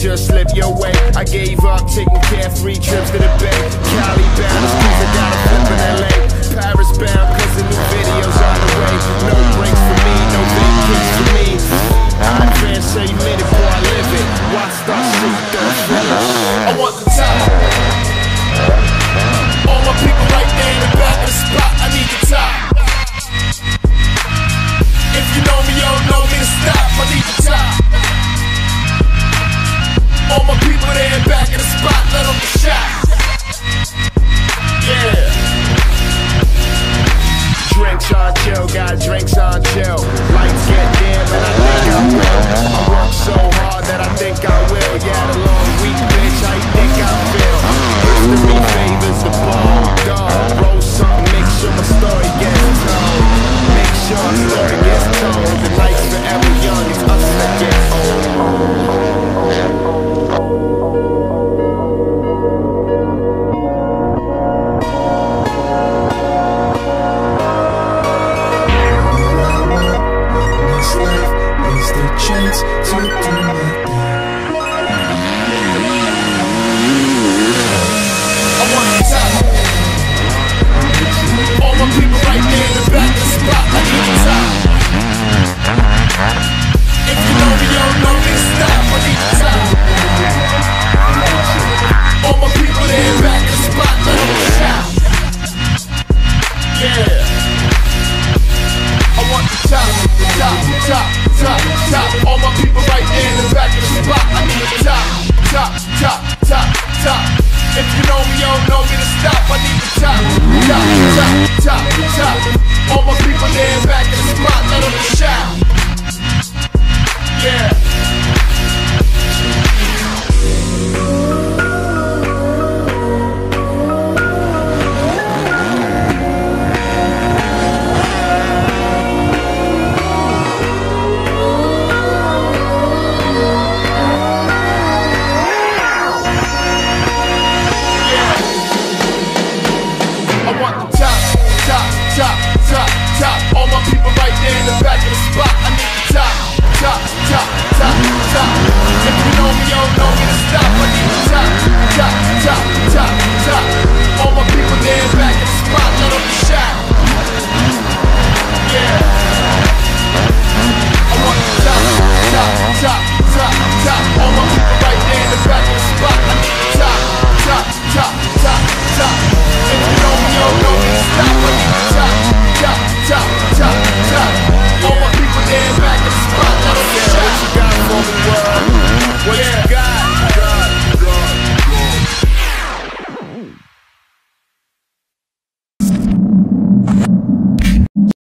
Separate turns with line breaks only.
just slip your way. I gave up taking carefree trips to the bay. Cali bound, cause I got a flip in LA. Paris bound, cause the new videos on the way. No breaks for me, no vacations for me. I advance, say minute before I live it. Watch start shit, don't finish. I want the top. All my people right there in the back of the spot, I need the top. If you know me, you don't know me to stop, I need the top. All my people there in back of the spot, let them get shot. Yeah. Drinks on chill, got drinks on chill. Lights get dim and I think I will. I work so hard that I think I will. Yeah, the long week, bitch, how you think I feel? History favors the ball, dog. Roll something, make sure my story gets told. Make sure my story gets told. The life's forever young, it's us that gets old. Chance to do my thing. I want the top. All my people right there in the back of the spot, I need the top. If you know me, you don't know me to stop, I need the top. All my people there in the back of the spot, let them shout. Yeah. I want the top, top, top, top, top. All my people right there in the back of the spot, I need the top, top, top, top, top. If you know me, you don't know me to stop, I need the top, top, top, top, top. All my people there in the back of the spot, let them shout. Yeah. All my people right there in the back of the spot, I need the top, top, top, top, top. If you know me, you don't know me to stop, I need the top, top, top, top, top.